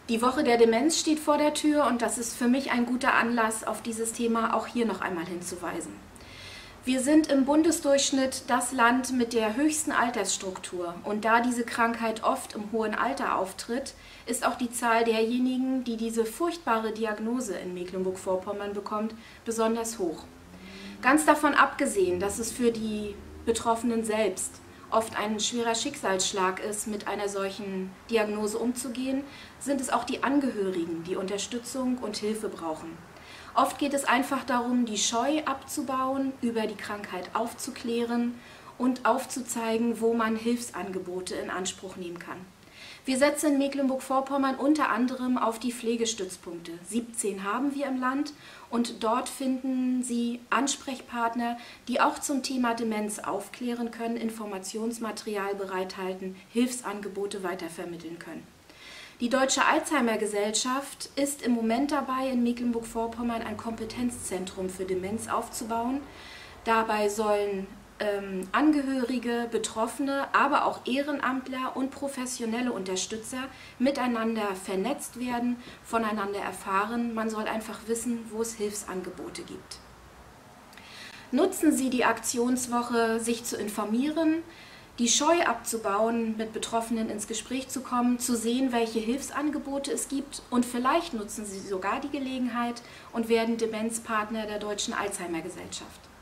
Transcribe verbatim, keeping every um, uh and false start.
Die Woche der Demenz steht vor der Tür und das ist für mich ein guter Anlass, auf dieses Thema auch hier noch einmal hinzuweisen. Wir sind im Bundesdurchschnitt das Land mit der höchsten Altersstruktur und da diese Krankheit oft im hohen Alter auftritt, ist auch die Zahl derjenigen, die diese furchtbare Diagnose in Mecklenburg-Vorpommern bekommt, besonders hoch. Ganz davon abgesehen, dass es für die Betroffenen selbst oft ein schwerer Schicksalsschlag ist, mit einer solchen Diagnose umzugehen, sind es auch die Angehörigen, die Unterstützung und Hilfe brauchen. Oft geht es einfach darum, die Scheu abzubauen, über die Krankheit aufzuklären und aufzuzeigen, wo man Hilfsangebote in Anspruch nehmen kann. Wir setzen in Mecklenburg-Vorpommern unter anderem auf die Pflegestützpunkte. siebzehn haben wir im Land und dort finden Sie Ansprechpartner, die auch zum Thema Demenz aufklären können, Informationsmaterial bereithalten, Hilfsangebote weitervermitteln können. Die Deutsche Alzheimer-Gesellschaft ist im Moment dabei, in Mecklenburg-Vorpommern ein Kompetenzzentrum für Demenz aufzubauen. Dabei sollen ähm, Angehörige, Betroffene, aber auch Ehrenamtler und professionelle Unterstützer miteinander vernetzt werden, voneinander erfahren. Man soll einfach wissen, wo es Hilfsangebote gibt. Nutzen Sie die Aktionswoche, sich zu informieren, die Scheu abzubauen, mit Betroffenen ins Gespräch zu kommen, zu sehen, welche Hilfsangebote es gibt und vielleicht nutzen Sie sogar die Gelegenheit und werden Demenzpartner der Deutschen Alzheimer-Gesellschaft.